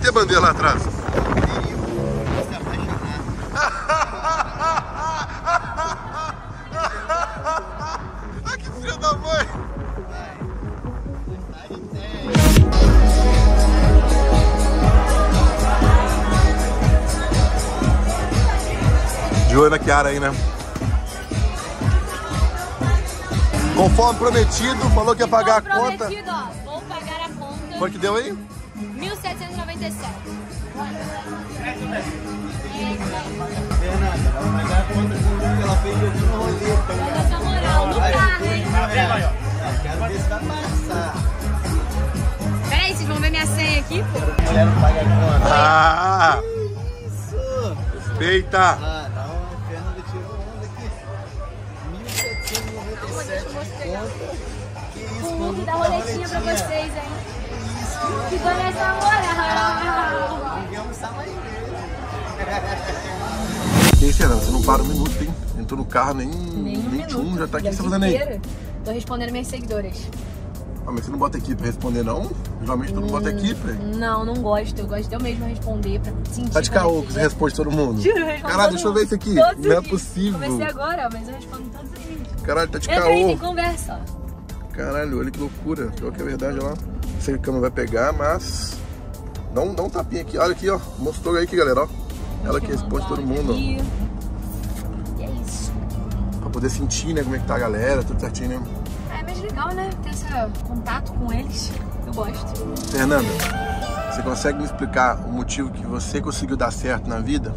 a bandeira lá atrás? Ai, que filho da mãe! De olho na Kiara aí, né? Conforme prometido, falou que ia pagar a conta. Prometido, ó, vou pagar a conta. Quanto que deu aí? 1.797. Fernanda, vai pagar a conta comigo, ela fez aqui no roleta. Olha essa moral, no carro, hein? Quero ver se vai passar. Peraí, vocês vão ver minha senha aqui, pô? A mulher não paga a conta. Ah! Isso! Eita! Ah, não, a Fernanda tirou onda aqui. 1.797 conta. Que isso, Vou mano? dar roletinha pra vocês, hein? Que dona essa moral! Ninguém almoçar mais vezes. E aí, Fernanda, você não para um minuto, hein? Entrou no carro, nem um, já tá aqui, o que você tá fazendo aí? Tô respondendo minhas seguidoras. Ah, mas você não bota aqui pra responder, não? Geralmente tu não bota aqui, pra... Não, não gosto. Eu gosto de eu mesma responder pra sentir. Tá de caô que você responde todo mundo. Juro, eu respondo. Caralho, deixa eu ver isso aqui. Todos Não é os vídeos. possível. Comecei agora, mas eu respondo todos os vídeos. Caralho, tá de Entra aí, tem caô. conversa. Caralho, olha que loucura. Pior que é verdade, olha lá. Não sei o que a câmera vai pegar, mas... Dá um tapinha aqui. Olha aqui, ó. Mostrou aí que galera, ó. Ela que responde todo mundo, ó. E é isso. Pra poder sentir, né, como é que tá a galera, tudo certinho, né? É mais legal, né? Ter esse contato com eles. Eu gosto. Fernanda, você consegue me explicar o motivo que você conseguiu dar certo na vida?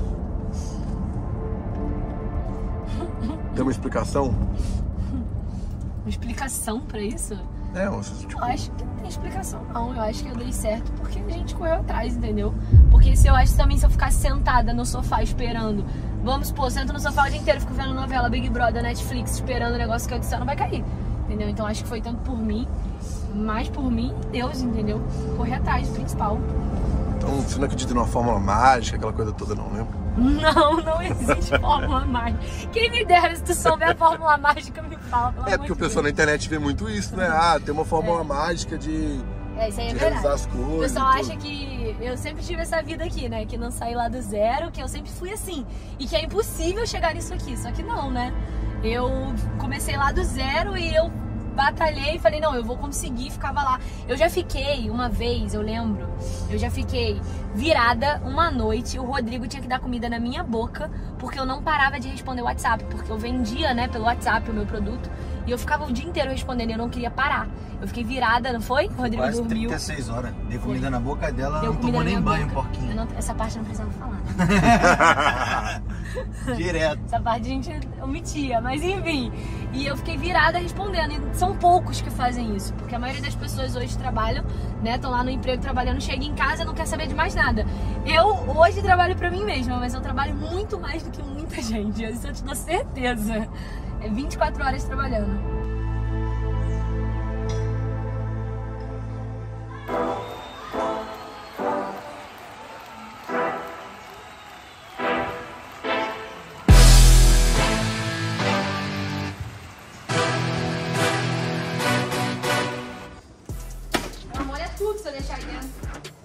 Tem uma explicação? Uma explicação pra isso? É, você, tipo... Eu acho que não tem explicação, não. Eu acho que eu dei certo porque a gente correu atrás, entendeu? Porque se eu acho também, se eu ficar sentada no sofá esperando, vamos supor, sento no sofá o dia inteiro, fico vendo novela, Big Brother, Netflix, esperando o negócio que eu disser, não vai cair, entendeu? Então acho que foi tanto por mim, mais por mim e Deus, entendeu? Correr atrás, principal. Então você não acredita numa fórmula mágica, aquela coisa toda não, né? Não existe fórmula mágica. Quem me dera, se tu souber a fórmula mágica, me fala. É porque o pessoal na internet vê muito isso, né? Ah, tem uma fórmula mágica de isso aí é realizar verdade. as coisas. O pessoal e tudo. acha que eu sempre tive essa vida aqui, né? Que não saí lá do zero, que eu sempre fui assim. E que é impossível chegar nisso aqui. Só que não, né? Eu comecei lá do zero e eu batalhei e falei, não, eu vou conseguir, ficava lá. Eu já fiquei uma vez, eu lembro, eu já fiquei virada uma noite, o Rodrigo tinha que dar comida na minha boca, porque eu não parava de responder o WhatsApp, porque eu vendia, né, pelo WhatsApp o meu produto, e eu ficava o dia inteiro respondendo, e eu não queria parar. Eu fiquei virada, não foi? O Rodrigo Quase dormiu. 36 horas. Dei comida na boca dela, Deu não comida tomou na nem minha banho, boca. porquinho. Essa parte eu não precisava falar. Direto. Essa parte a gente omitia, mas enfim. E eu fiquei virada respondendo. E são poucos que fazem isso, porque a maioria das pessoas hoje trabalham, né? Estão lá no emprego trabalhando, chega em casa e não quer saber de mais nada. Eu hoje trabalho pra mim mesma, mas eu trabalho muito mais do que muita gente. Isso eu te dou certeza. É 24 horas trabalhando. Tudo se eu deixar aí dentro.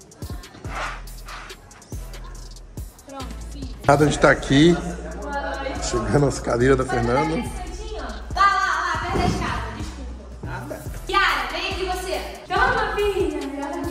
Pronto, filho. A gente tá aqui, chegando as cadeiras da Fernanda. Vai lá, perto da escada, desculpa. Nada. Kiara, vem aqui você. Calma, filha.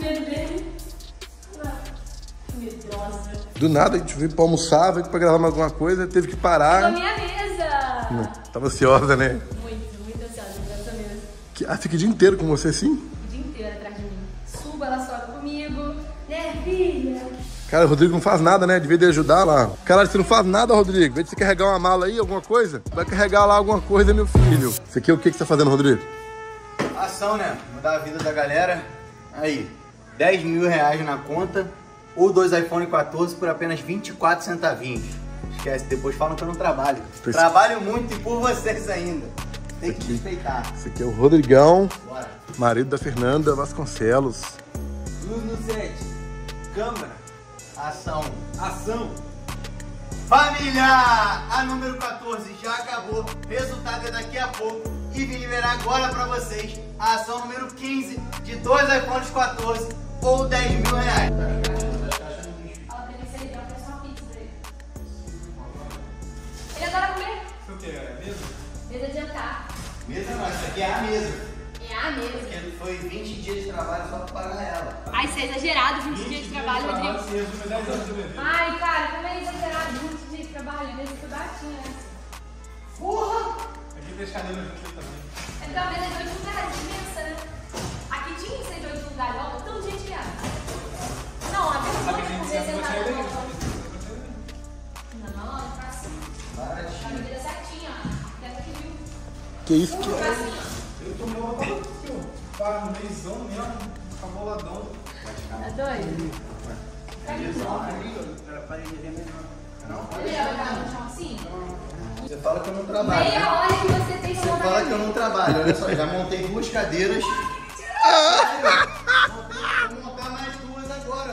Medrosa. Do nada a gente veio pra almoçar, veio pra gravar alguma coisa, teve que parar. Na minha mesa. Tava ansiosa, né? Muito ansiosa nessa mesa. Fica o dia inteiro com você assim? O dia inteiro atrás de mim. Suba, ela sobe comigo. Né, filha? Cara, o Rodrigo não faz nada, né? Devia de ajudar lá. Caralho, você não faz nada, Rodrigo. Em vez de você carregar uma mala aí, alguma coisa, vai carregar lá alguma coisa, meu filho. Isso aqui é o que você tá fazendo, Rodrigo? Ação, né? Mudar a vida da galera. Aí, 10 mil reais na conta ou 2 iPhone 14 por apenas 24 centavinhos. Esquece, depois falam que eu não trabalho. Trabalho muito e por vocês ainda. Tem que respeitar. Esse aqui é o Rodrigão, Bora. marido da Fernanda Vasconcelos. Luz no set. Câmera. Ação. Ação. Família! A número 14 já acabou. Resultado é daqui a pouco. E vim liberar agora pra vocês a ação número 15 de 2 iPhones 14 ou 10 mil reais. aqui é a mesa. É a mesa. Porque foi 20 dias de trabalho só pra pagar ela. Ai, isso é exagerado, 20 dias de trabalho, Rodrigo. Ai, cara, como é exagerado, 20 dias de trabalho, desde que eu batinha. Porra! Aqui tem escadeira aqui também. É porque a mesa é de 8 lugares, imensa, né? Aqui tinha que ser de 8 lugares, ó, tanto gente que é. Não, a mesa não é poder sentar na volta. Não, tá assim. A medida certinha, ó. Deve que viu. Que isso? Que... Eu tomei uma aqui, ó. Para no meizão mesmo, cavoladão. É doido? Você fala que eu não trabalho. Meia hora que você tem que Você fala que eu não trabalho. Olha só, já montei 2 cadeiras. Vou montar mais 2 agora.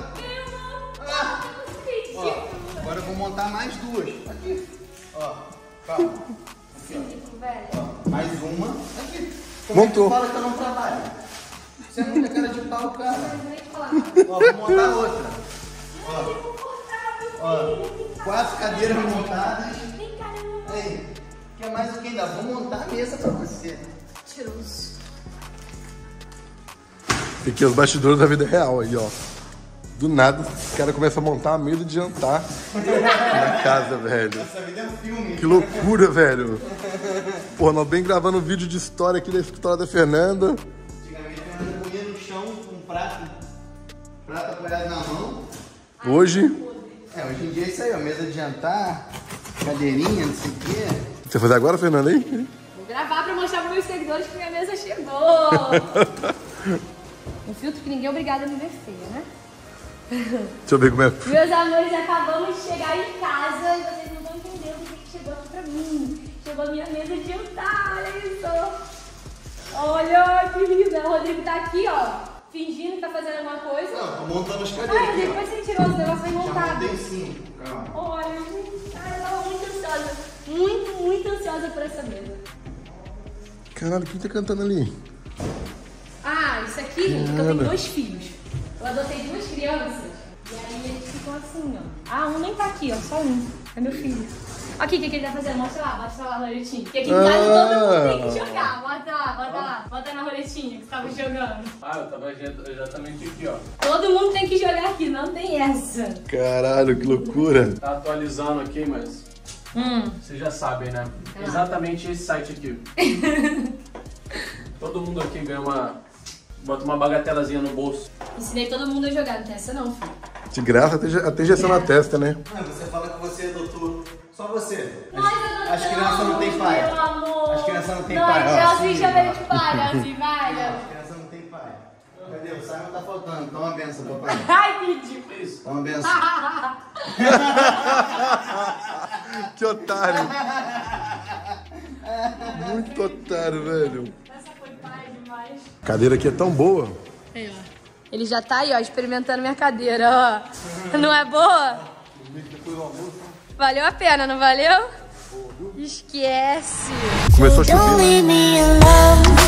Ó, agora eu vou montar mais 2. Aqui. Ó, calma. Aqui, ó. Ó, mais uma. Aqui. Como é que Montou. tu fala que eu não trabalho? Você é muita cara de pau, cara. Ó, vou montar outra. Ó, 4 cadeiras montadas. Aí, quer mais o que ainda? Vou montar a mesa pra você. Cheiroso. Aqui é os bastidores da vida real aí, ó. Do nada, o cara começa a montar uma mesa de jantar na casa, velho. Essa vida é um filme. Que loucura, velho. Pô, nós bem gravando um vídeo de história aqui da escritório da Fernanda. Antigamente a Fernanda comia no chão com um prato apoiado na mão. Hoje, Hoje em dia é isso aí, ó. Mesa de jantar, cadeirinha, não sei o quê. você vai fazer agora, Fernanda, aí? Vou gravar pra mostrar pros meus seguidores que minha mesa chegou. Um filtro que ninguém é obrigado a me ver feia, né? Deixa eu ver como é. Meus amores, acabamos de chegar em casa e vocês não estão entendendo o que chegou aqui pra mim. Chegou a minha mesa de jantar, olha isso. Olha que linda. O Rodrigo tá aqui, ó, fingindo que tá fazendo alguma coisa. Não, tô montando as Ai, cadeiras aqui, depois você tirou os negócios bem ó. Já montados. montei 5, calma. Olha, gente, ai, eu tava muito ansiosa. Muito ansiosa por essa mesa. Caralho, quem tá cantando ali? Ah, isso aqui, gente, porque eu tenho 2 filhos. Eu adotei 2 crianças. E aí eles ficam assim, ó. Ah, um nem tá aqui, ó, só um. É meu filho. Aqui, o que ele tá fazendo? Mostra lá, roletinha. Porque aqui em casa todo mundo tem que jogar. Bota lá. Bota na roletinha que você tava jogando. Ah, eu tava exatamente aqui, ó. Todo mundo tem que jogar aqui, não tem essa. Caralho, que loucura. Tá atualizando aqui, mas vocês já sabem, né? Exatamente esse site aqui. Todo mundo aqui ganha bota uma bagatelazinha no bolso. Ensinei todo mundo a jogar, não tem essa não, filho. De graça, até injeção na testa, né? Ah, você fala que você adotou. Só você. Nós adotamos, As crianças não têm pai. meu amor. As crianças não têm Não, pai. Não, Ó, assim sim, chama ele ó. de pai, assim, vai. As crianças não têm pai. Cadê? O Simon tá faltando. Toma a benção, papai. Ai, que ridículo. Isso. Toma a benção. Que otário. Muito otário, velho. Essa foi pai demais. A cadeira aqui é tão boa. Aí, ó. Ele já tá aí, ó, experimentando minha cadeira, ó. Não é boa? Valeu a pena, não valeu? Esquece. Começou a chover. Don't leave me alone.